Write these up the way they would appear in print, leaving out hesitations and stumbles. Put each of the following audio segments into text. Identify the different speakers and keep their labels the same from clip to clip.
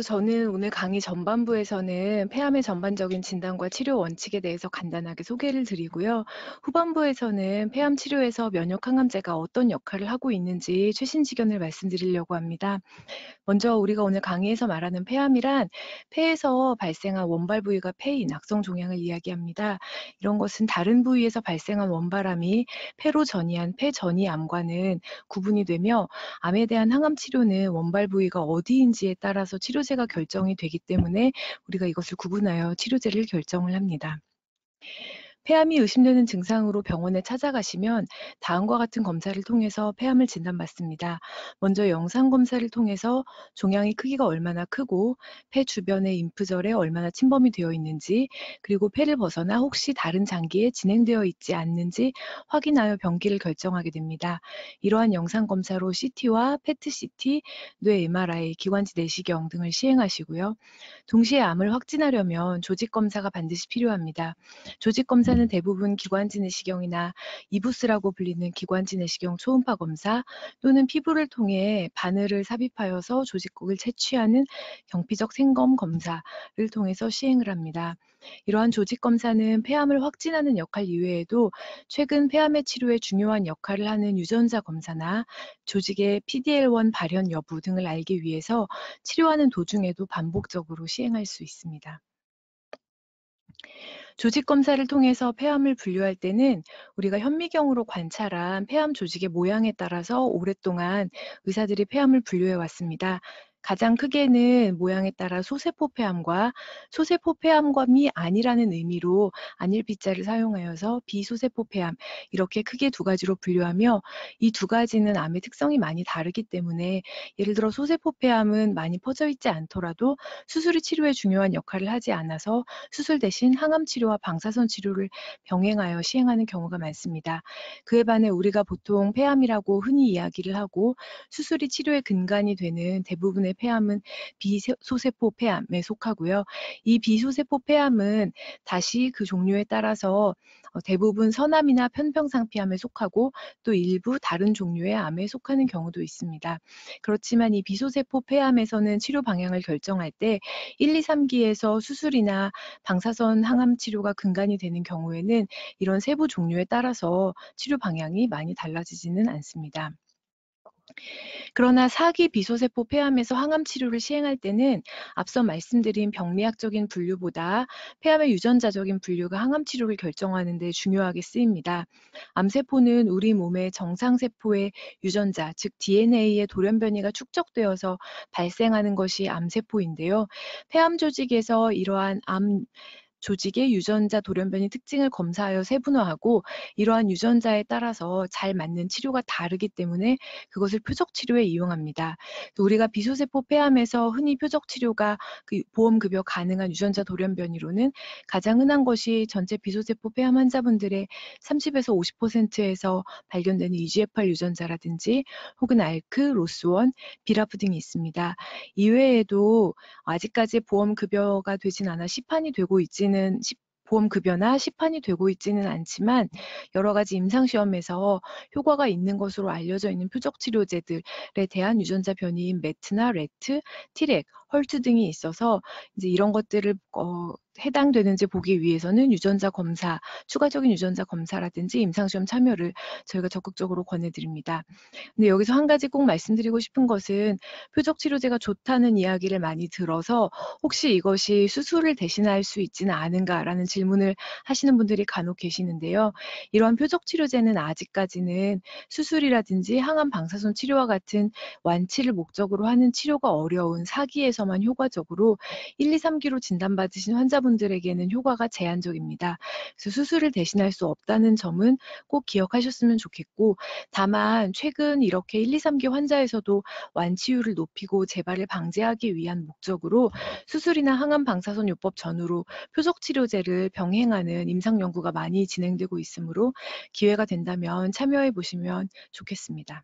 Speaker 1: 저는 오늘 강의 전반부에서는 폐암의 전반적인 진단과 치료 원칙에 대해서 간단하게 소개를 드리고요. 후반부에서는 폐암 치료에서 면역 항암제가 어떤 역할을 하고 있는지 최신 지견을 말씀드리려고 합니다. 먼저 우리가 오늘 강의에서 말하는 폐암이란 폐에서 발생한 원발 부위가 폐인, 악성 종양을 이야기합니다. 이런 것은 다른 부위에서 발생한 원발암이 폐로 전이한 폐전이암과는 구분이 되며 암에 대한 항암 치료는 원발 부위가 어디인지에 따라서 치료제가 결정이 되기 때문에 우리가 이것을 구분하여 치료제를 결정을 합니다. 폐암이 의심되는 증상으로 병원에 찾아가시면 다음과 같은 검사를 통해서 폐암을 진단받습니다. 먼저 영상 검사를 통해서 종양의 크기가 얼마나 크고 폐 주변의 림프절에 얼마나 침범이 되어 있는지, 그리고 폐를 벗어나 혹시 다른 장기에 진행되어 있지 않는지 확인하여 병기를 결정하게 됩니다. 이러한 영상 검사로 CT와 페트 CT, 뇌 MRI, 기관지 내시경 등을 시행하시고요. 동시에 암을 확진하려면 조직 검사가 반드시 필요합니다. 조직 검사는 대부분 기관지 내시경이나 이부스라고 불리는 기관지 내시경 초음파 검사, 또는 피부를 통해 바늘을 삽입하여서 조직국을 채취하는 경피적 생검 검사를 통해서 시행을 합니다. 이러한 조직 검사는 폐암을 확진하는 역할 이외에도 최근 폐암의 치료에 중요한 역할을 하는 유전자 검사나 조직의 PD-L1 발현 여부 등을 알기 위해서 치료하는 도중에도 반복적으로 시행할 수 있습니다. 조직 검사를 통해서 폐암을 분류할 때는 우리가 현미경으로 관찰한 폐암 조직의 모양에 따라서 오랫동안 의사들이 폐암을 분류해 왔습니다. 가장 크게는 모양에 따라 소세포 폐암과 소세포 폐암감이 아니라는 의미로 아닐 비자를 사용하여서 비소세포 폐암, 이렇게 크게 두 가지로 분류하며, 이 두 가지는 암의 특성이 많이 다르기 때문에 예를 들어 소세포 폐암은 많이 퍼져 있지 않더라도 수술이 치료에 중요한 역할을 하지 않아서 수술 대신 항암 치료와 방사선 치료를 병행하여 시행하는 경우가 많습니다. 그에 반해 우리가 보통 폐암이라고 흔히 이야기를 하고 수술이 치료의 근간이 되는 대부분의 폐암은 비소세포 폐암에 속하고요. 이 비소세포 폐암은 다시 그 종류에 따라서 대부분 선암이나 편평상피암에 속하고 또 일부 다른 종류의 암에 속하는 경우도 있습니다. 그렇지만 이 비소세포 폐암에서는 치료 방향을 결정할 때 1, 2, 3기에서 수술이나 방사선 항암 치료가 근간이 되는 경우에는 이런 세부 종류에 따라서 치료 방향이 많이 달라지지는 않습니다. 그러나 4기 비소세포 폐암에서 항암 치료를 시행할 때는 앞서 말씀드린 병리학적인 분류보다 폐암의 유전자적인 분류가 항암 치료를 결정하는 데 중요하게 쓰입니다. 암세포는 우리 몸의 정상세포의 유전자, 즉 DNA의 돌연변이가 축적되어서 발생하는 것이 암세포인데요. 폐암 조직에서 이러한 암 조직의 유전자 돌연변이 특징을 검사하여 세분화하고 이러한 유전자에 따라서 잘 맞는 치료가 다르기 때문에 그것을 표적 치료에 이용합니다. 우리가 비소세포 폐암에서 흔히 표적 치료가 보험 급여 가능한 유전자 돌연변이로는 가장 흔한 것이 전체 비소세포 폐암 환자분들의 30에서 50%에서 발견되는 EGFR 유전자라든지 혹은 알크, 로스원, 비라프 등이 있습니다. 이외에도 아직까지 보험 급여가 되진 않아 시판이 되고 있지는 보험 급여나 시판이 되고 있지는 않지만 여러 가지 임상 시험에서 효과가 있는 것으로 알려져 있는 표적 치료제들에 대한 유전자 변이인 메트나 레트, 티렉, 헐트 등이 있어서 이제 이런 것들을 해당되는지 보기 위해서는 유전자 검사, 추가적인 유전자 검사라든지 임상 시험 참여를 저희가 적극적으로 권해드립니다. 근데 여기서 한 가지 꼭 말씀드리고 싶은 것은 표적 치료제가 좋다는 이야기를 많이 들어서 혹시 이것이 수술을 대신할 수 있지는 않은가라는 질문을 하시는 분들이 간혹 계시는데요. 이러한 표적 치료제는 아직까지는 수술이라든지 항암 방사선 치료와 같은 완치를 목적으로 하는 치료가 어려운 4기에서만 효과적으로 1, 2, 3기로 진단받으신 환자분들에게는 효과가 제한적입니다. 그래서 수술을 대신할 수 없다는 점은 꼭 기억하셨으면 좋겠고, 다만 최근 이렇게 1, 2, 3기 환자에서도 완치율을 높이고 재발을 방지하기 위한 목적으로 수술이나 항암 방사선 요법 전후로 표적 치료제를 병행하는 임상 연구가 많이 진행되고 있으므로 기회가 된다면 참여해 보시면 좋겠습니다.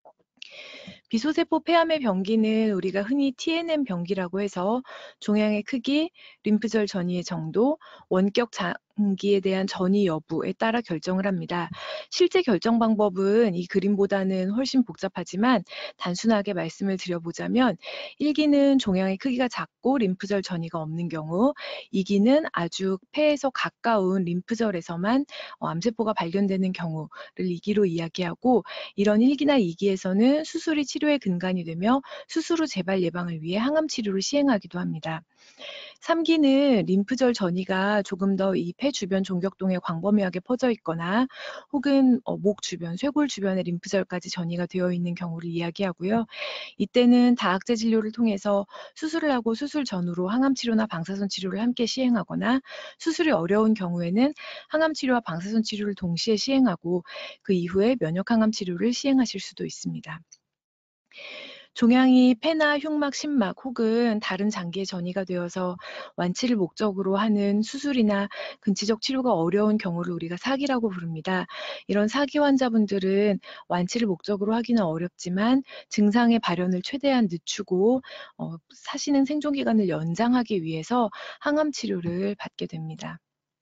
Speaker 1: 비소세포 폐암의 병기는 우리가 흔히 TNM 병기라고 해서 종양의 크기, 림프절 전이의 정도, 원격 병기에 대한 전이 여부에 따라 결정을 합니다. 실제 결정 방법은 이 그림보다는 훨씬 복잡하지만 단순하게 말씀을 드려보자면 1기는 종양의 크기가 작고 림프절 전이가 없는 경우, 2기는 아주 폐에서 가까운 림프절에서만 암세포가 발견되는 경우를 2기로 이야기하고, 이런 1기나 2기에서는 수술이 치료의 근간이 되며 수술 후 재발 예방을 위해 항암 치료를 시행하기도 합니다. 3기는 림프절 전이가 조금 더 이 폐 주변 종격동에 광범위하게 퍼져 있거나 혹은 목 주변, 쇄골 주변에 림프절까지 전이가 되어 있는 경우를 이야기하고요. 이때는 다학제 진료를 통해서 수술을 하고 수술 전후로 항암 치료나 방사선 치료를 함께 시행하거나, 수술이 어려운 경우에는 항암 치료와 방사선 치료를 동시에 시행하고 그 이후에 면역 항암 치료를 시행하실 수도 있습니다. 종양이 폐나 흉막, 심막 혹은 다른 장기에 전이가 되어서 완치를 목적으로 하는 수술이나 근치적 치료가 어려운 경우를 우리가 사기라고 부릅니다. 이런 사기 환자분들은 완치를 목적으로 하기는 어렵지만 증상의 발현을 최대한 늦추고 사시는 생존 기간을 연장하기 위해서 항암 치료를 받게 됩니다.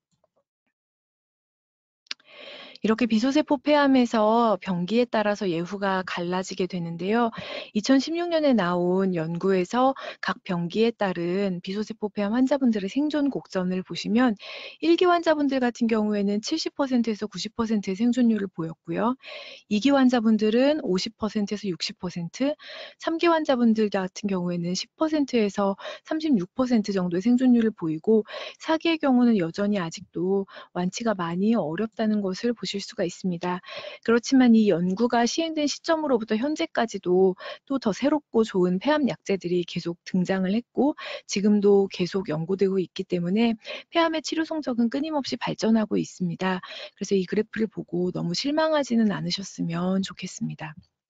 Speaker 1: 이렇게 비소세포 폐암에서 병기에 따라서 예후가 갈라지게 되는데요. 2016년에 나온 연구에서 각 병기에 따른 비소세포 폐암 환자분들의 생존 곡선을 보시면 1기 환자분들 같은 경우에는 70%에서 90%의 생존율을 보였고요. 2기 환자분들은 50%에서 60%, 3기 환자분들 같은 경우에는 10%에서 36% 정도의 생존율을 보이고, 4기의 경우는 여전히 아직도 완치가 많이 어렵다는 것을 보실 수가 있습니다. 그렇지만 이 연구가 시행된 시점으로부터 현재까지도 또 더 새롭고 좋은 폐암 약제들이 계속 등장을 했고 지금도 계속 연구되고 있기 때문에 폐암의 치료 성적은 끊임없이 발전하고 있습니다. 그래서 이 그래프를 보고 너무 실망하지는 않으셨으면 좋겠습니다.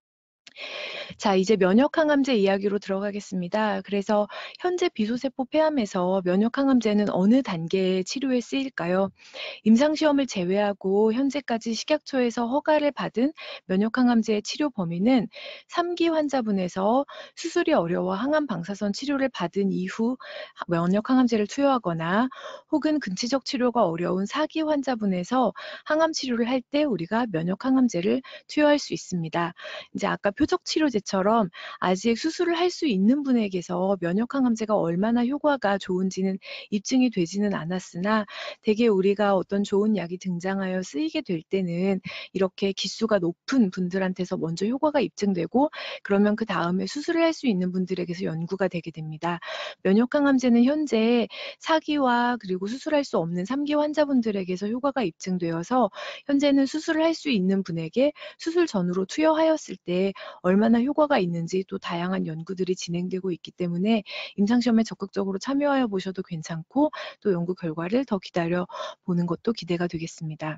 Speaker 1: 자, 이제 면역항암제 이야기로 들어가겠습니다. 그래서 현재 비소세포 폐암에서 면역항암제는 어느 단계의 치료에 쓰일까요? 임상시험을 제외하고 현재까지 식약처에서 허가를 받은 면역항암제의 치료 범위는 3기 환자분에서 수술이 어려워 항암 방사선 치료를 받은 이후 면역항암제를 투여하거나, 혹은 근치적 치료가 어려운 4기 환자분에서 항암 치료를 할 때 우리가 면역항암제를 투여할 수 있습니다. 이제 아까 표적 치료제처럼 아직 수술을 할 수 있는 분에게서 면역항암제가 얼마나 효과가 좋은지는 입증이 되지는 않았으나, 대개 우리가 어떤 좋은 약이 등장하여 쓰이게 될 때는 이렇게 기수가 높은 분들한테서 먼저 효과가 입증되고, 그러면 그다음에 수술을 할 수 있는 분들에게서 연구가 되게 됩니다. 면역항암제는 현재 4기와 그리고 수술할 수 없는 3기 환자분들에게서 효과가 입증되어서 현재는 수술을 할 수 있는 분에게 수술 전후로 투여하였을 때 얼마나 효과가 있는지 또 다양한 연구들이 진행되고 있기 때문에 임상시험에 적극적으로 참여하여 보셔도 괜찮고, 또 연구 결과를 더 기다려 보는 것도 기대가 되겠습니다.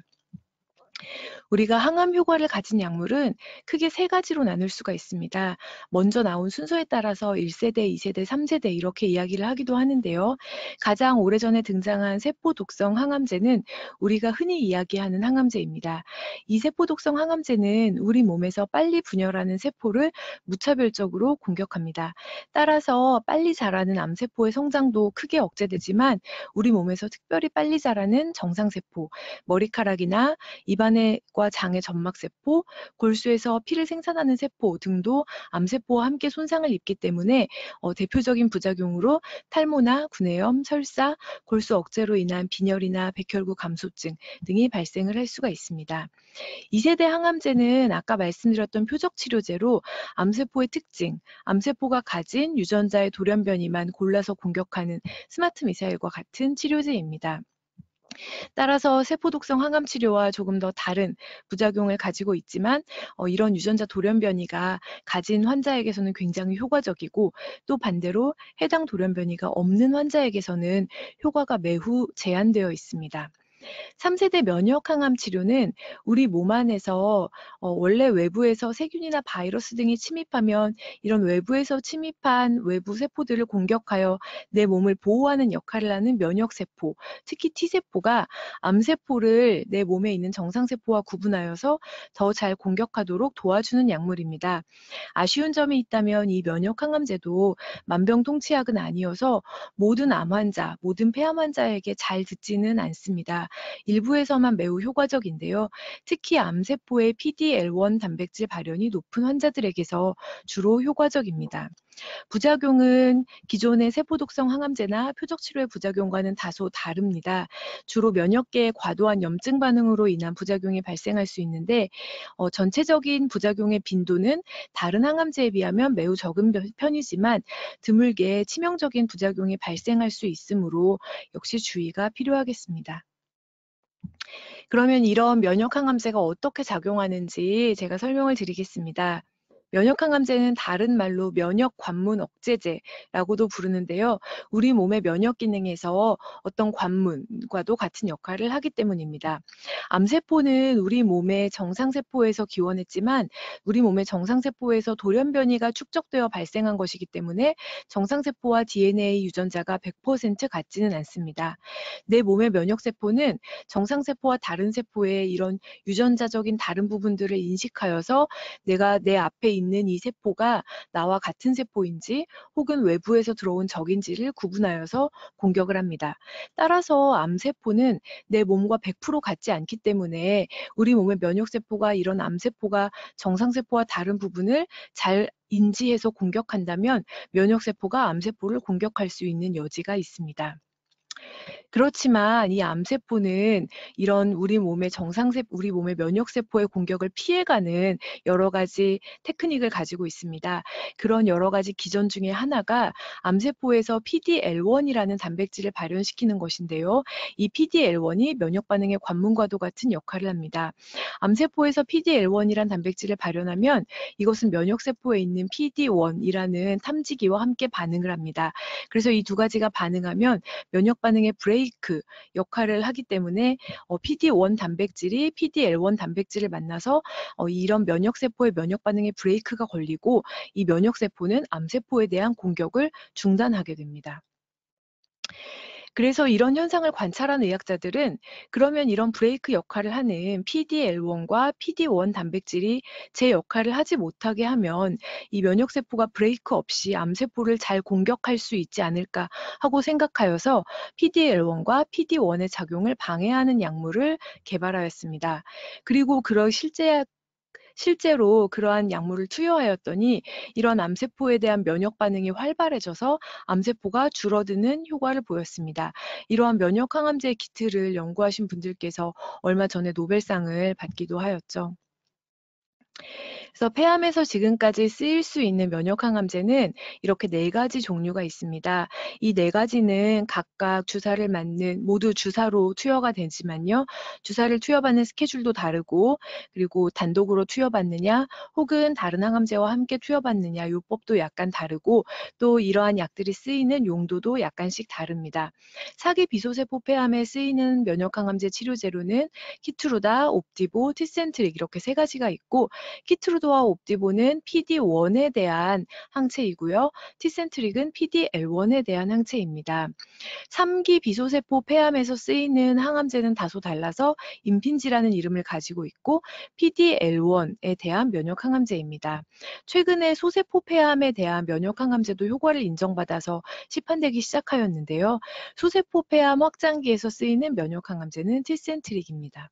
Speaker 1: 우리가 항암 효과를 가진 약물은 크게 세 가지로 나눌 수가 있습니다. 먼저 나온 순서에 따라서 1세대, 2세대, 3세대 이렇게 이야기를 하기도 하는데요. 가장 오래전에 등장한 세포 독성 항암제는 우리가 흔히 이야기하는 항암제입니다. 이 세포 독성 항암제는 우리 몸에서 빨리 분열하는 세포를 무차별적으로 공격합니다. 따라서 빨리 자라는 암세포의 성장도 크게 억제되지만 우리 몸에서 특별히 빨리 자라는 정상세포, 머리카락이나 입안과 장의 점막세포, 골수에서 피를 생산하는 세포 등도 암세포와 함께 손상을 입기 때문에 대표적인 부작용으로 탈모나 구내염, 설사, 골수 억제로 인한 빈혈이나 백혈구 감소증 등이 발생을 할 수가 있습니다. 2세대 항암제는 아까 말씀드렸던 표적 치료제로 암세포의 특징, 암세포가 가진 유전자의 돌연변이만 골라서 공격하는 스마트 미사일과 같은 치료제입니다. 따라서 세포 독성 항암 치료와 조금 더 다른 부작용을 가지고 있지만 이런 유전자 돌연변이가 가진 환자에게서는 굉장히 효과적이고, 또 반대로 해당 돌연변이가 없는 환자에게서는 효과가 매우 제한되어 있습니다. 3세대 면역항암 치료는 우리 몸 안에서 원래 외부에서 세균이나 바이러스 등이 침입하면 이런 외부에서 침입한 외부 세포들을 공격하여 내 몸을 보호하는 역할을 하는 면역세포, 특히 T세포가 암세포를 내 몸에 있는 정상세포와 구분하여서 더 잘 공격하도록 도와주는 약물입니다. 아쉬운 점이 있다면 이 면역항암제도 만병통치약은 아니어서 모든 암 환자, 모든 폐암 환자에게 잘 듣지는 않습니다. 일부에서만 매우 효과적인데요. 특히 암세포의 PD-L1 단백질 발현이 높은 환자들에게서 주로 효과적입니다. 부작용은 기존의 세포독성 항암제나 표적치료의 부작용과는 다소 다릅니다. 주로 면역계의 과도한 염증 반응으로 인한 부작용이 발생할 수 있는데 전체적인 부작용의 빈도는 다른 항암제에 비하면 매우 적은 편이지만 드물게 치명적인 부작용이 발생할 수 있으므로 역시 주의가 필요하겠습니다. 그러면 이런 면역항암제가 어떻게 작용하는지 제가 설명을 드리겠습니다. 면역항암제는 다른 말로 면역관문 억제제라고도 부르는데요. 우리 몸의 면역 기능에서 어떤 관문과도 같은 역할을 하기 때문입니다. 암세포는 우리 몸의 정상세포에서 기원했지만 우리 몸의 정상세포에서 돌연변이가 축적되어 발생한 것이기 때문에 정상세포와 DNA 유전자가 100% 같지는 않습니다. 내 몸의 면역세포는 정상세포와 다른 세포의 이런 유전자적인 다른 부분들을 인식하여서 내가 내 앞에 있는 이 세포가 나와 같은 세포인지 혹은 외부에서 들어온 적인지를 구분하여서 공격을 합니다. 따라서 암세포는 내 몸과 100% 같지 않기 때문에 우리 몸의 면역세포가 이런 암세포가 정상세포와 다른 부분을 잘 인지해서 공격한다면 면역세포가 암세포를 공격할 수 있는 여지가 있습니다. 그렇지만 이 암세포는 이런 우리 몸의 면역세포의 공격을 피해가는 여러 가지 테크닉을 가지고 있습니다. 그런 여러 가지 기전 중에 하나가 암세포에서 PD-L1이라는 단백질을 발현시키는 것인데요. 이 PD-L1이 면역 반응의 관문과도 같은 역할을 합니다. 암세포에서 PD-L1이란 단백질을 발현하면 이것은 면역세포에 있는 PD-1이라는 탐지기와 함께 반응을 합니다. 그래서 이 두 가지가 반응하면 면역 반응의 브레이크 역할을 하기 때문에 PD-1 단백질이 PD-L1 단백질을 만나서 이런 면역세포의 면역 반응의 브레이크가 걸리고 이 면역세포는 암세포에 대한 공격을 중단하게 됩니다. 그래서 이런 현상을 관찰한 의학자들은 그러면 이런 브레이크 역할을 하는 PD-L1과 PD-1 단백질이 제 역할을 하지 못하게 하면 이 면역세포가 브레이크 없이 암세포를 잘 공격할 수 있지 않을까 하고 생각하여서 PD-L1과 PD-1의 작용을 방해하는 약물을 개발하였습니다. 그리고 실제로 그러한 약물을 투여하였더니 이런 암세포에 대한 면역 반응이 활발해져서 암세포가 줄어드는 효과를 보였습니다. 이러한 면역 항암제 키트를 연구하신 분들께서 얼마 전에 노벨상을 받기도 하였죠. 그래서 폐암에서 지금까지 쓰일 수 있는 면역 항암제는 이렇게 4가지 종류가 있습니다. 이 4가지는 각각 모두 주사로 투여가 되지만요. 주사를 투여받는 스케줄도 다르고 그리고 단독으로 투여받느냐 혹은 다른 항암제와 함께 투여받느냐 요법도 약간 다르고 또 이러한 약들이 쓰이는 용도도 약간씩 다릅니다. 사기 비소세포 폐암에 쓰이는 면역 항암제 치료제로는 키트루다, 옵디보, 티센트릭 이렇게 3가지가 있고 키트루도와 옵디보는 PD-1에 대한 항체이고요. 티센트릭은 PD-L1에 대한 항체입니다. 3기 비소세포 폐암에서 쓰이는 항암제는 다소 달라서 임핀지라는 이름을 가지고 있고 PD-L1에 대한 면역 항암제입니다. 최근에 소세포 폐암에 대한 면역 항암제도 효과를 인정받아서 시판되기 시작하였는데요. 소세포 폐암 확장기에서 쓰이는 면역 항암제는 티센트릭입니다.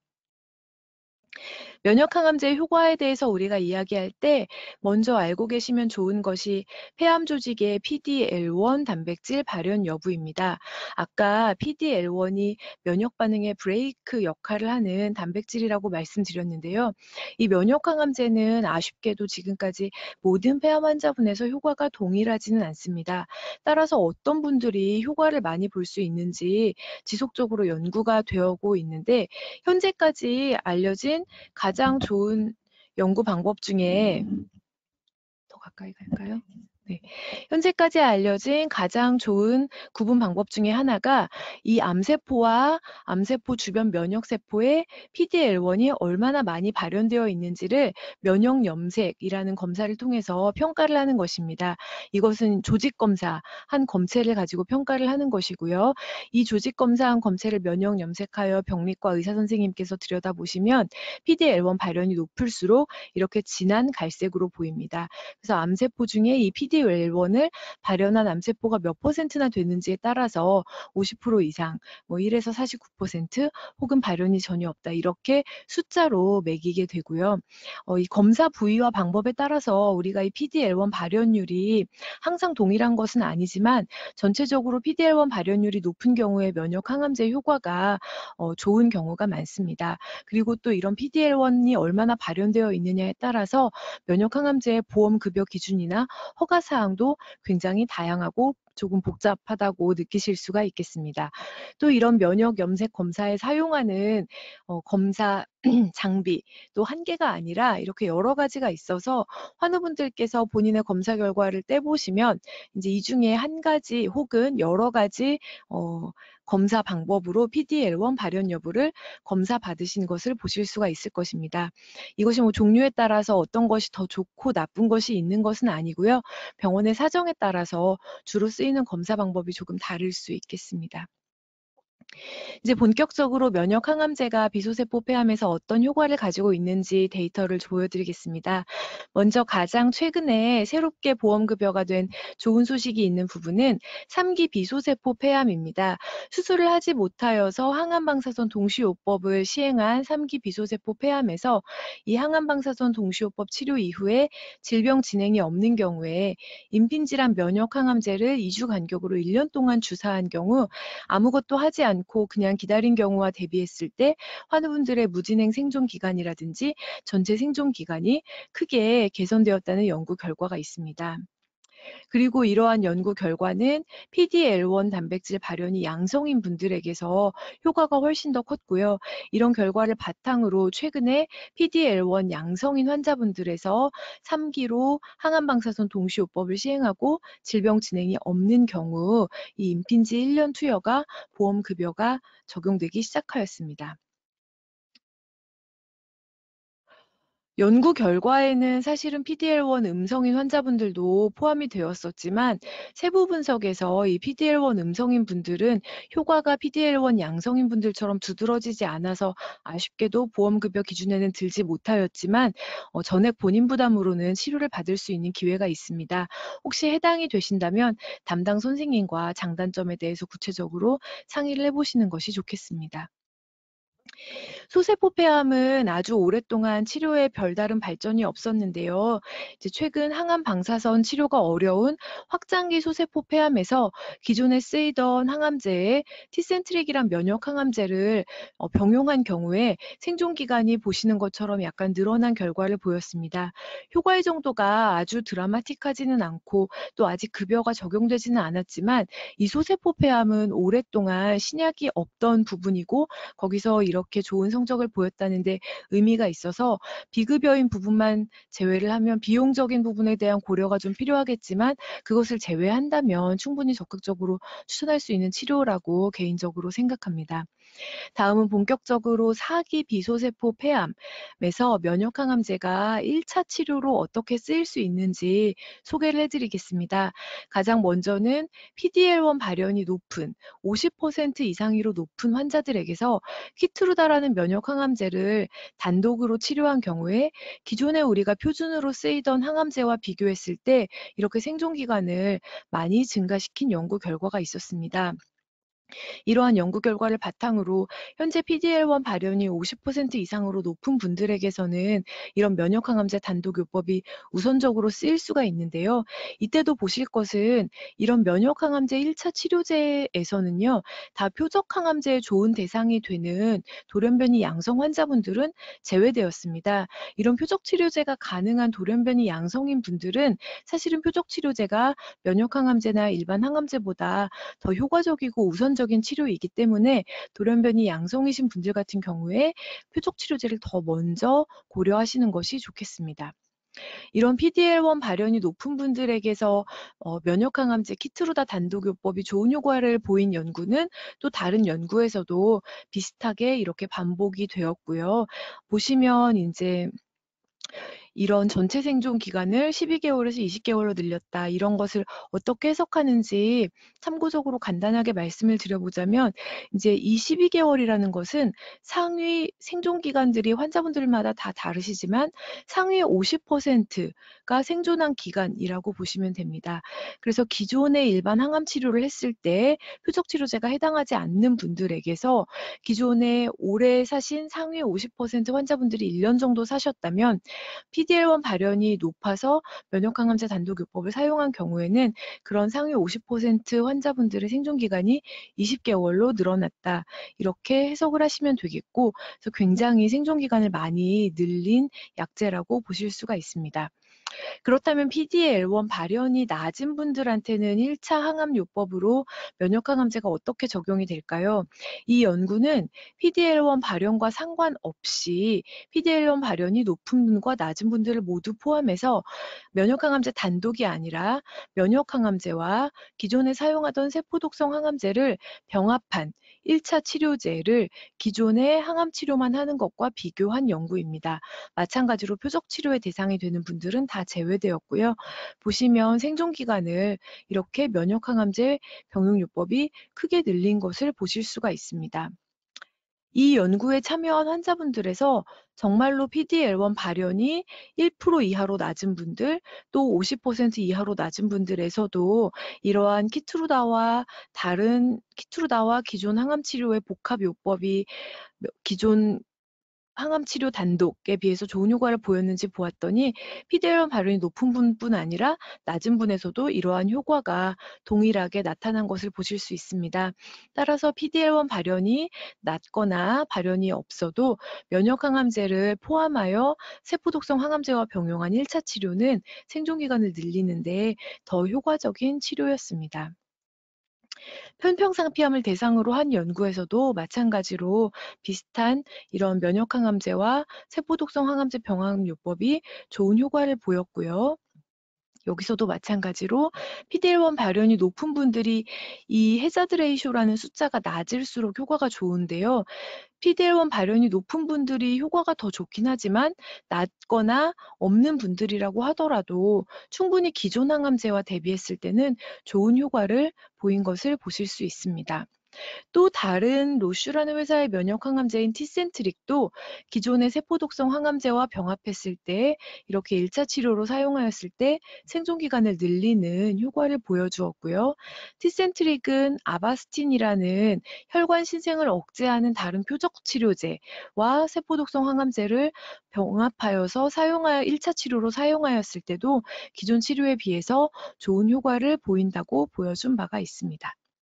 Speaker 1: 면역 항암제의 효과에 대해서 우리가 이야기할 때 먼저 알고 계시면 좋은 것이 폐암 조직의 PD-L1 단백질 발현 여부입니다. 아까 PD-L1이 면역 반응의 브레이크 역할을 하는 단백질이라고 말씀드렸는데요. 이 면역 항암제는 아쉽게도 지금까지 모든 폐암 환자분에서 효과가 동일하지는 않습니다. 따라서 어떤 분들이 효과를 많이 볼 수 있는지 지속적으로 연구가 되어오고 있는데 현재까지 알려진 가장 좋은 연구 방법 중에 더 가까이 갈까요? 네. 현재까지 알려진 가장 좋은 구분 방법 중에 하나가 이 암세포와 암세포 주변 면역세포에 PD-L1이 얼마나 많이 발현되어 있는지를 면역염색이라는 검사를 통해서 평가를 하는 것입니다. 이것은 조직검사 한 검체를 가지고 평가를 하는 것이고요. 이 조직검사 한 검체를 면역염색하여 병리과 의사선생님께서 들여다보시면 PD-L1 발현이 높을수록 이렇게 진한 갈색으로 보입니다. 그래서 암세포 중에 이 PD PD-L1을 발현한 암세포가 몇 퍼센트나 되는지에 따라서 50% 이상, 뭐 1에서 49% 혹은 발현이 전혀 없다. 이렇게 숫자로 매기게 되고요. 이 검사 부위와 방법에 따라서 우리가 이 PD-L1 발현율이 항상 동일한 것은 아니지만 전체적으로 PD-L1 발현율이 높은 경우에 면역 항암제 효과가 좋은 경우가 많습니다. 그리고 또 이런 PD-L1이 얼마나 발현되어 있느냐에 따라서 면역 항암제의 보험 급여 기준이나 허가 사항도 굉장히 다양하고 조금 복잡하다고 느끼실 수가 있겠습니다. 또 이런 면역 염색 검사에 사용하는 검사 장비 또 한 개가 아니라 이렇게 여러 가지가 있어서 환우분들께서 본인의 검사 결과를 떼보시면 인제 이 중에 한 가지 혹은 여러 가지 검사 방법으로 PD-L1 발현 여부를 검사 받으신 것을 보실 수가 있을 것입니다. 이것이 뭐 종류에 따라서 어떤 것이 더 좋고 나쁜 것이 있는 것은 아니고요. 병원의 사정에 따라서 주로 쓰이는 검사 방법이 조금 다를 수 있겠습니다. 이제 본격적으로 면역 항암제가 비소세포 폐암에서 어떤 효과를 가지고 있는지 데이터를 보여드리겠습니다. 먼저 가장 최근에 새롭게 보험급여가 된 좋은 소식이 있는 부분은 3기 비소세포 폐암입니다. 수술을 하지 못하여서 항암방사선 동시요법을 시행한 3기 비소세포 폐암에서 이 항암방사선 동시요법 치료 이후에 질병 진행이 없는 경우에 임핀질환 면역 항암제를 2주 간격으로 1년 동안 주사한 경우 아무것도 하지 않고 그냥 기다린 경우와 대비했을 때 환우분들의 무진행 생존 기간이라든지 전체 생존 기간이 크게 개선되었다는 연구 결과가 있습니다. 그리고 이러한 연구 결과는 PD-L1 단백질 발현이 양성인 분들에게서 효과가 훨씬 더 컸고요. 이런 결과를 바탕으로 최근에 PD-L1 양성인 환자분들에서 3기로 항암방사선 동시요법을 시행하고 질병 진행이 없는 경우 이 임핀지 1년 투여가 보험급여가 적용되기 시작하였습니다. 연구 결과에는 사실은 PD-L1 음성인 환자분들도 포함이 되었었지만 세부 분석에서 이 PD-L1 음성인 분들은 효과가 PD-L1 양성인 분들처럼 두드러지지 않아서 아쉽게도 보험급여 기준에는 들지 못하였지만 전액 본인 부담으로는 치료를 받을 수 있는 기회가 있습니다. 혹시 해당이 되신다면 담당 선생님과 장단점에 대해서 구체적으로 상의를 해보시는 것이 좋겠습니다. 소세포 폐암은 아주 오랫동안 치료에 별다른 발전이 없었는데요. 이제 최근 항암 방사선 치료가 어려운 확장기 소세포 폐암에서 기존에 쓰이던 항암제에 티센트릭이란 면역 항암제를 병용한 경우에 생존 기간이 보시는 것처럼 약간 늘어난 결과를 보였습니다. 효과의 정도가 아주 드라마틱하지는 않고 또 아직 급여가 적용되지는 않았지만 이 소세포 폐암은 오랫동안 신약이 없던 부분이고 거기서 이렇게 좋은 성적을 보였다는 데 의미가 있어서 비급여인 부분만 제외를 하면 비용적인 부분에 대한 고려가 좀 필요하겠지만 그것을 제외한다면 충분히 적극적으로 추천할 수 있는 치료라고 개인적으로 생각합니다. 다음은 본격적으로 4기 비소세포 폐암에서 면역항암제가 1차 치료로 어떻게 쓰일 수 있는지 소개를 해드리겠습니다. 가장 먼저는 PD-L1 발현이 높은 50% 이상으로 높은 환자들에게서 키트루다라는 면역항암제를 단독으로 치료한 경우에 기존에 우리가 표준으로 쓰이던 항암제와 비교했을 때 이렇게 생존 기간을 많이 증가시킨 연구 결과가 있었습니다. 이러한 연구 결과를 바탕으로 현재 PD-L1 발현이 50% 이상으로 높은 분들에게서는 이런 면역항암제 단독요법이 우선적으로 쓰일 수가 있는데요. 이때도 보실 것은 이런 면역항암제 1차 치료제에서는요. 다 표적항암제의 좋은 대상이 되는 돌연변이 양성 환자분들은 제외되었습니다. 이런 표적치료제가 가능한 돌연변이 양성인 분들은 사실은 표적치료제가 면역항암제나 일반 항암제보다 더 효과적이고 우선적인 치료이기 때문에 돌연변이 양성이신 분들 같은 경우에 표적 치료제를 더 먼저 고려하시는 것이 좋겠습니다. 이런 PD-L1 발현이 높은 분들에게서 면역항암제 키트루다 단독요법이 좋은 효과를 보인 연구는 또 다른 연구에서도 비슷하게 이렇게 반복이 되었고요. 보시면 인제 이런 전체 생존 기간을 12개월에서 20개월로 늘렸다. 이런 것을 어떻게 해석하는지 참고적으로 간단하게 말씀을 드려보자면 이제 이 12개월이라는 것은 상위 생존 기간들이 환자분들마다 다 다르시지만 상위 50%가 생존한 기간이라고 보시면 됩니다. 그래서 기존의 일반 항암 치료를 했을 때 표적 치료제가 해당하지 않는 분들에게서 기존에 오래 사신 상위 50% 환자분들이 1년 정도 사셨다면 PD-L1 발현이 높아서 면역항암제 단독요법을 사용한 경우에는 그런 상위 50% 환자분들의 생존 기간이 20개월로 늘어났다. 이렇게 해석을 하시면 되겠고, 그래서 굉장히 생존 기간을 많이 늘린 약제라고 보실 수가 있습니다. 그렇다면 PD-L1 발현이 낮은 분들한테는 1차 항암요법으로 면역항암제가 어떻게 적용이 될까요? 이 연구는 PD-L1 발현과 상관없이 PD-L1 발현이 높은 분과 낮은 분들을 모두 포함해서 면역항암제 단독이 아니라 면역항암제와 기존에 사용하던 세포독성 항암제를 병합한 1차 치료제를 기존의 항암 치료만 하는 것과 비교한 연구입니다. 마찬가지로 표적 치료의 대상이 되는 분들은 다 제외되었고요. 보시면 생존 기간을 이렇게 면역항암제 병용요법이 크게 늘린 것을 보실 수가 있습니다. 이 연구에 참여한 환자분들에서 정말로 PD-L1 발현이 1% 이하로 낮은 분들, 또 50% 이하로 낮은 분들에서도 이러한 키투르다와 기존 항암 치료의 복합 요법이 기존 항암 치료 단독에 비해서 좋은 효과를 보였는지 보았더니 PD-L1 발현이 높은 분뿐 아니라 낮은 분에서도 이러한 효과가 동일하게 나타난 것을 보실 수 있습니다. 따라서 PD-L1 발현이 낮거나 발현이 없어도 면역항암제를 포함하여 세포독성 항암제와 병용한 1차 치료는 생존 기간을 늘리는 데 더 효과적인 치료였습니다. 편평상피암을 대상으로 한 연구에서도 마찬가지로 비슷한 이런 면역항암제와 세포독성 항암제 병합요법이 좋은 효과를 보였고요. 여기서도 마찬가지로 PD-L1 발현이 높은 분들이 이 해자드 레이쇼라는 숫자가 낮을수록 효과가 좋은데요. PD-L1 발현이 높은 분들이 효과가 더 좋긴 하지만 낮거나 없는 분들이라고 하더라도 충분히 기존 항암제와 대비했을 때는 좋은 효과를 보인 것을 보실 수 있습니다. 또 다른 로슈라는 회사의 면역 항암제인 티센트릭도 기존의 세포독성 항암제와 병합했을 때 이렇게 1차 치료로 사용하였을 때 생존 기간을 늘리는 효과를 보여주었고요. 티센트릭은 아바스틴이라는 혈관 신생을 억제하는 다른 표적 치료제와 세포독성 항암제를 병합하여서 1차 치료로 사용하였을 때도 기존 치료에 비해서 좋은 효과를 보인다고 보여준 바가 있습니다.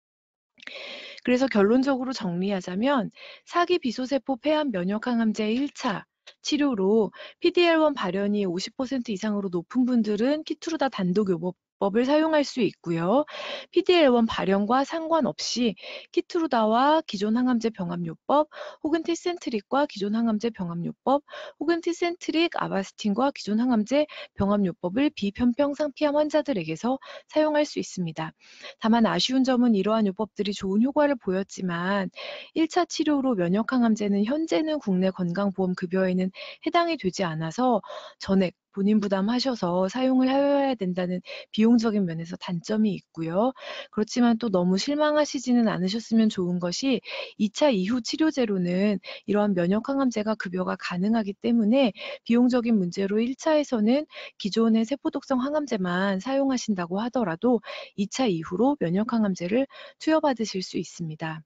Speaker 1: 그래서 결론적으로 정리하자면 사기 비소세포 폐암 면역항암제 1차 치료로 PD-L1 발현이 50% 이상으로 높은 분들은 키투르다 단독요법을 사용할 수 있고요. PD-L1 발현과 상관없이 키투르다와 기존 항암제 병합요법 혹은 티센트릭과 기존 항암제 병합요법 혹은 티센트릭 아바스틴과 기존 항암제 병합요법을 비편평상피암 환자들에게서 사용할 수 있습니다. 다만 아쉬운 점은 이러한 요법들이 좋은 효과를 보였지만 1차 치료로 면역항암제는 현재는 국내 건강보험급여에는 해당이 되지 않아서 전액 본인 부담하셔서 사용을 하여야 된다는 비용적인 면에서 단점이 있고요. 그렇지만 또 너무 실망하시지는 않으셨으면 좋은 것이 2차 이후 치료제로는 이러한 면역항암제가 급여가 가능하기 때문에 비용적인 문제로 1차에서는 기존의 세포독성 항암제만 사용하신다고 하더라도 2차 이후로 면역항암제를 투여받으실 수 있습니다.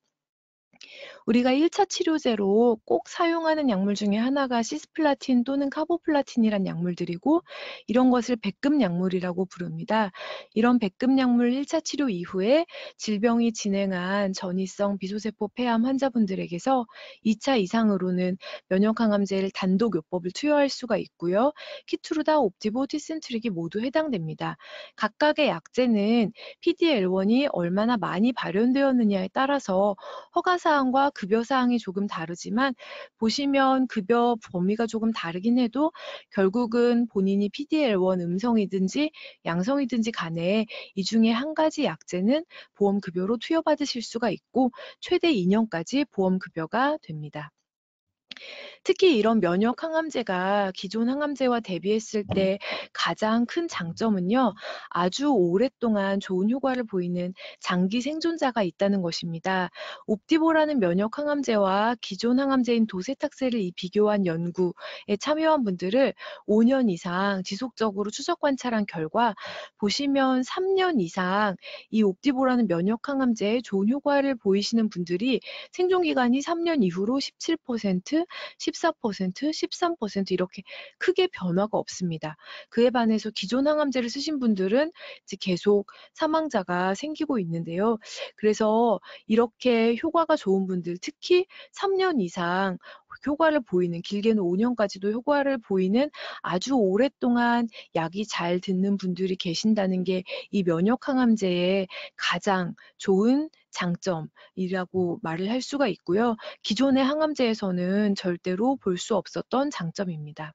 Speaker 1: 우리가 1차 치료제로 꼭 사용하는 약물 중에 하나가 시스플라틴 또는 카보플라틴이란 약물들이고 이런 것을 백금 약물이라고 부릅니다. 이런 백금 약물 1차 치료 이후에 질병이 진행한 전이성 비소세포 폐암 환자분들에게서 2차 이상으로는 면역항암제를 단독 요법을 투여할 수가 있고요. 키투르다, 옵디보, 티센트릭이 모두 해당됩니다. 각각의 약제는 PD-L1이 얼마나 많이 발현되었느냐에 따라서 허가사항과 급여사항이 조금 다르지만 보시면 급여 범위가 조금 다르긴 해도 결국은 본인이 PD-L1 음성이든지 양성이든지 간에 이 중에 한 가지 약제는 보험급여로 투여받으실 수가 있고 최대 2년까지 보험급여가 됩니다. 특히 이런 면역 항암제가 기존 항암제와 대비했을 때 가장 큰 장점은요, 아주 오랫동안 좋은 효과를 보이는 장기 생존자가 있다는 것입니다. 옵디보라는 면역 항암제와 기존 항암제인 도세탁세를 비교한 연구에 참여한 분들을 5년 이상 지속적으로 추적 관찰한 결과 보시면 3년 이상 이 옵디보라는 면역 항암제에 좋은 효과를 보이시는 분들이 생존 기간이 3년 이후로 17%, 14%, 13% 이렇게 크게 변화가 없습니다. 그에 반해서 기존 항암제를 쓰신 분들은 이제 계속 사망자가 생기고 있는데요. 그래서 이렇게 효과가 좋은 분들, 특히 3년 이상 효과를 보이는, 길게는 5년까지도 효과를 보이는 아주 오랫동안 약이 잘 듣는 분들이 계신다는 게 이 면역 항암제의 가장 좋은 장점이라고 말을 할 수가 있고요. 기존의 항암제에서는 절대로 볼 수 없었던 장점입니다.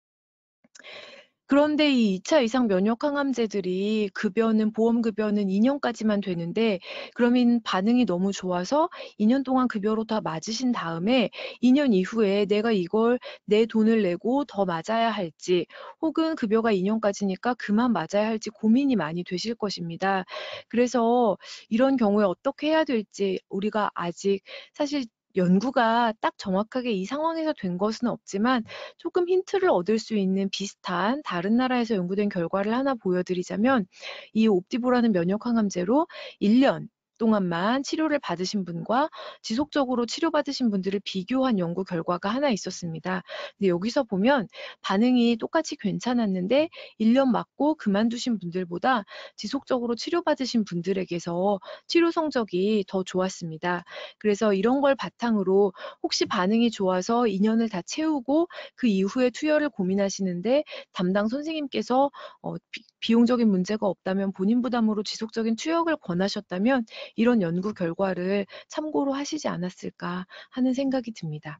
Speaker 1: 그런데 이 2차 이상 면역 항암제들이 보험 급여는 2 년까지만 되는데, 그러면 반응이 너무 좋아서 2년 동안 급여로 다 맞으신 다음에 2년 이후에 내가 이걸 내 돈을 내고 더 맞아야 할지, 혹은 급여가 2 년까지니까 그만 맞아야 할지 고민이 많이 되실 것입니다. 그래서 이런 경우에 어떻게 해야 될지 우리가 아직 사실 연구가 딱 정확하게 이 상황에서 된 것은 없지만 조금 힌트를 얻을 수 있는 비슷한 다른 나라에서 연구된 결과를 하나 보여드리자면, 이 옵디보라는 면역 항암제로 1년 동안만 치료를 받으신 분과 지속적으로 치료받으신 분들을 비교한 연구 결과가 하나 있었습니다. 근데 여기서 보면 반응이 똑같이 괜찮았는데 1년 맞고 그만두신 분들보다 지속적으로 치료받으신 분들에게서 치료 성적이 더 좋았습니다. 그래서 이런 걸 바탕으로 혹시 반응이 좋아서 2 년을 다 채우고 그 이후에 투여를 고민하시는데 담당 선생님께서 비용적인 문제가 없다면 본인 부담으로 지속적인 투여를 권하셨다면 이런 연구 결과를 참고로 하시지 않았을까 하는 생각이 듭니다.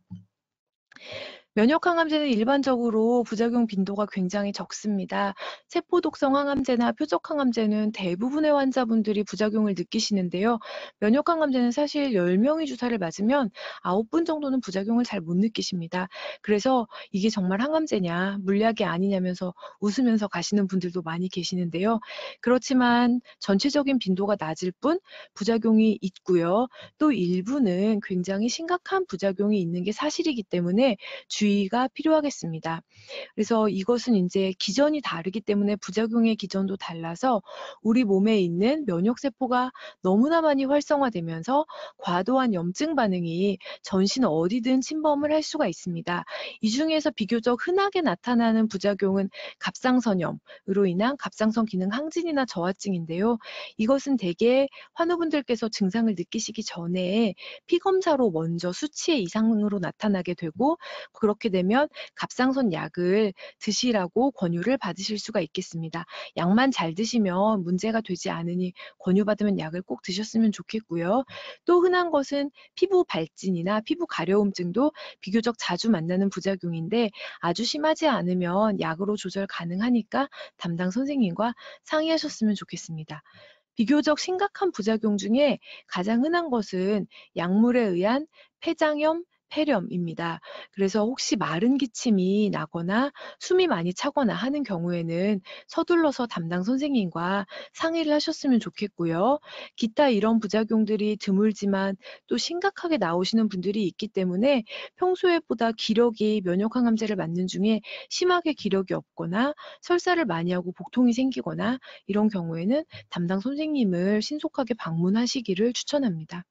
Speaker 1: 면역 항암제는 일반적으로 부작용 빈도가 굉장히 적습니다. 세포 독성 항암제나 표적 항암제는 대부분의 환자분들이 부작용을 느끼시는데요. 면역 항암제는 사실 10명이 주사를 맞으면 9분 정도는 부작용을 잘 못 느끼십니다. 그래서 이게 정말 항암제냐, 물약이 아니냐면서 웃으면서 가시는 분들도 많이 계시는데요. 그렇지만 전체적인 빈도가 낮을 뿐 부작용이 있고요. 또 일부는 굉장히 심각한 부작용이 있는 게 사실이기 때문에 주의가 필요하겠습니다. 그래서 이것은 인제 기전이 다르기 때문에 부작용의 기전도 달라서 우리 몸에 있는 면역 세포가 너무나 많이 활성화되면서 과도한 염증 반응이 전신 어디든 침범을 할 수가 있습니다. 이 중에서 비교적 흔하게 나타나는 부작용은 갑상선염으로 인한 갑상선 기능 항진이나 저하증인데요. 이것은 대개 환우분들께서 증상을 느끼시기 전에 피 검사로 먼저 수치의 이상으로 나타나게 되고, 그렇게 되면 갑상선 약을 드시라고 권유를 받으실 수가 있겠습니다. 약만 잘 드시면 문제가 되지 않으니 권유받으면 약을 꼭 드셨으면 좋겠고요. 또 흔한 것은 피부 발진이나 피부 가려움증도 비교적 자주 만나는 부작용인데, 아주 심하지 않으면 약으로 조절 가능하니까 담당 선생님과 상의하셨으면 좋겠습니다. 비교적 심각한 부작용 중에 가장 흔한 것은 약물에 의한 폐장염, 폐렴입니다. 그래서 혹시 마른 기침이 나거나 숨이 많이 차거나 하는 경우에는 서둘러서 담당 선생님과 상의를 하셨으면 좋겠고요. 기타 이런 부작용들이 드물지만 또 심각하게 나오시는 분들이 있기 때문에 평소에 보다 기력이 면역 항암제를 맞는 중에 심하게 기력이 없거나 설사를 많이 하고 복통이 생기거나 이런 경우에는 담당 선생님을 신속하게 방문하시기를 추천합니다.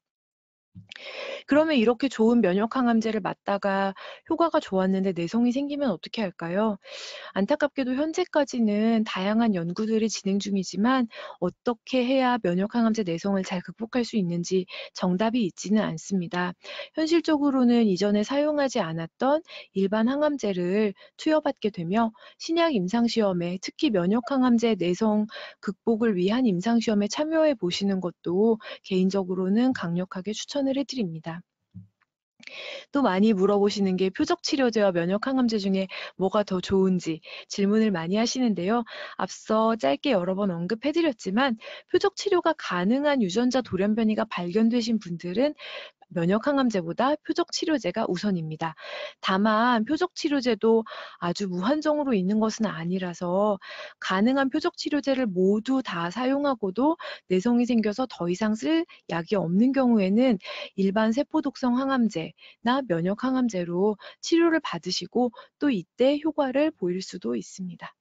Speaker 1: 그러면 이렇게 좋은 면역 항암제를 맞다가 효과가 좋았는데 내성이 생기면 어떻게 할까요? 안타깝게도 현재까지는 다양한 연구들이 진행 중이지만 어떻게 해야 면역 항암제 내성을 잘 극복할 수 있는지 정답이 있지는 않습니다. 현실적으로는 이전에 사용하지 않았던 일반 항암제를 투여받게 되며 신약 임상시험에, 특히 면역 항암제 내성 극복을 위한 임상시험에 참여해 보시는 것도 개인적으로는 강력하게 추천을 해 드립니다. 또 많이 물어보시는 게 표적 치료제와 면역 항암제 중에 뭐가 더 좋은지 질문을 많이 하시는데요. 앞서 짧게 여러 번 언급해 드렸지만 표적 치료가 가능한 유전자 돌연변이가 발견되신 분들은 면역 항암제보다 표적 치료제가 우선입니다. 다만 표적 치료제도 아주 무한정으로 있는 것은 아니라서 가능한 표적 치료제를 모두 다 사용하고도 내성이 생겨서 더 이상 쓸 약이 없는 경우에는 일반 세포 독성 항암제나 면역 항암제로 치료를 받으시고 또 이때 효과를 보일 수도 있습니다.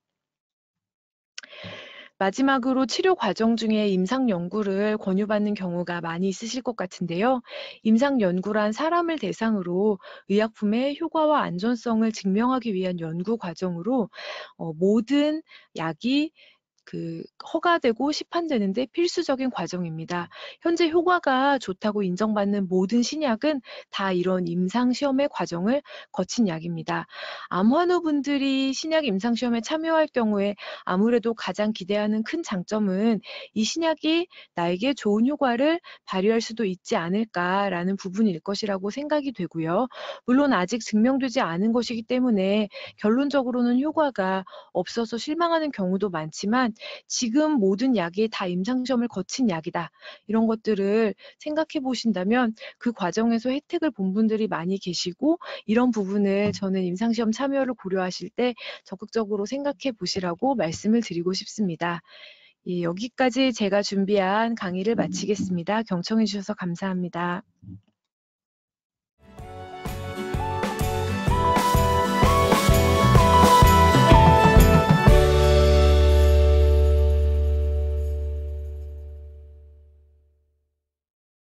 Speaker 1: 마지막으로 치료 과정 중에 임상 연구를 권유받는 경우가 많이 있으실 것 같은데요. 임상 연구란 사람을 대상으로 의약품의 효과와 안전성을 증명하기 위한 연구 과정으로 모든 약이 허가되고 시판되는 데 필수적인 과정입니다. 현재 효과가 좋다고 인정받는 모든 신약은 다 이런 임상 시험의 과정을 거친 약입니다. 암 환우분들이 신약 임상 시험에 참여할 경우에 아무래도 가장 기대하는 큰 장점은 이 신약이 나에게 좋은 효과를 발휘할 수도 있지 않을까라는 부분일 것이라고 생각이 되고요. 물론 아직 증명되지 않은 것이기 때문에 결론적으로는 효과가 없어서 실망하는 경우도 많지만 지금 모든 약이 다 임상시험을 거친 약이다. 이런 것들을 생각해 보신다면 그 과정에서 혜택을 본 분들이 많이 계시고 이런 부분을 저는 임상시험 참여를 고려하실 때 적극적으로 생각해 보시라고 말씀을 드리고 싶습니다. 예, 여기까지 제가 준비한 강의를 마치겠습니다. 경청해 주셔서 감사합니다.